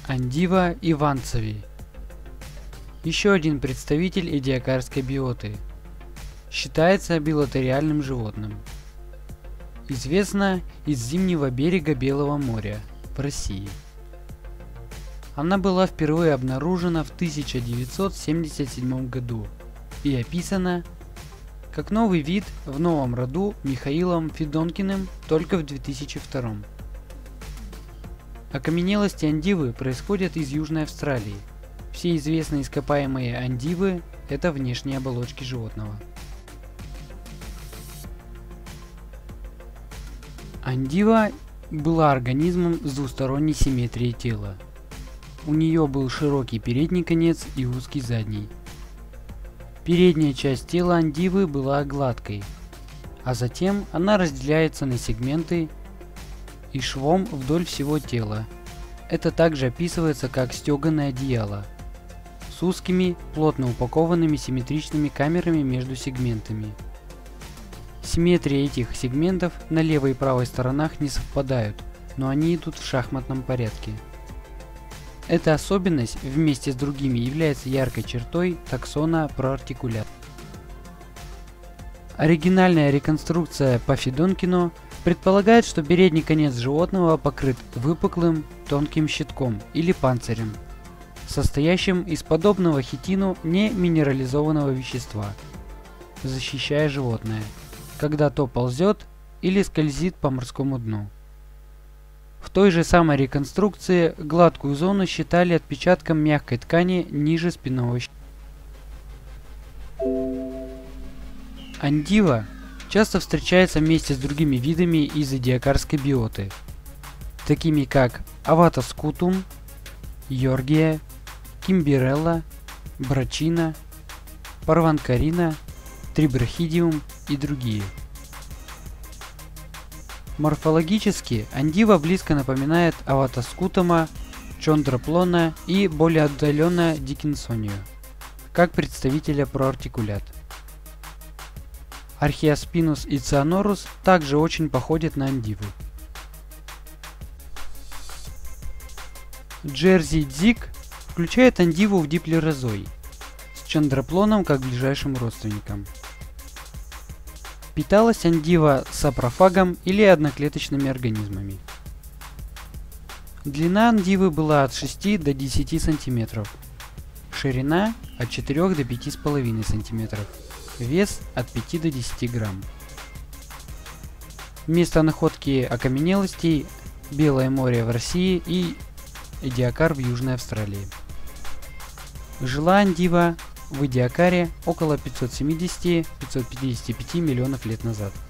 Андива иванцеви. Еще один представитель эдиакарской биоты. Считается билатериальным животным. Известна из зимнего берега Белого моря в России. Она была впервые обнаружена в 1977 году и описана как новый вид в новом роду Михаилом Федонкиным только в 2002. Окаменелости андивы происходят из Южной Австралии. Все известные ископаемые андивы – это внешние оболочки животного. Андива была организмом с двусторонней симметрией тела. У нее был широкий передний конец и узкий задний. Передняя часть тела андивы была гладкой, а затем она разделяется на сегменты и швом вдоль всего тела. Это также описывается как стеганое одеяло с узкими, плотно упакованными симметричными камерами между сегментами. Симметрия этих сегментов на левой и правой сторонах не совпадают, но они идут в шахматном порядке. Эта особенность вместе с другими является яркой чертой таксона Proarticulata. Оригинальная реконструкция по Федонкину предполагает, что передний конец животного покрыт выпуклым тонким щитком или панцирем, состоящим из подобного хитину неминерализованного вещества, защищая животное, когда то ползет или скользит по морскому дну. В той же самой реконструкции гладкую зону считали отпечатком мягкой ткани ниже спинного щитка. Андива часто встречается вместе с другими видами из эдиакарской биоты, такими как Аватоскутум, Йоргия, Кимбирелла, Брачина, Парванкарина, Трибрахидиум и другие. Морфологически андива близко напоминает Аватоскутума, Чондроплона и более отдаленно Дикинсонию, как представителя Proarticulata. Археоспинус и Цианорус также очень походят на андиву. Джерзи-дзик включает андиву в диплерозой, с чондроплоном как ближайшим родственником. Питалась андива сапрофагом или одноклеточными организмами. Длина андивы была от 6 до 10 см, ширина от 4 до 5,5 см, вес от 5 до 10 грамм. Место находки окаменелостей – Белое море в России и эдиакар в Южной Австралии. Жила андива в эдиакаре около 570-555 миллионов лет назад.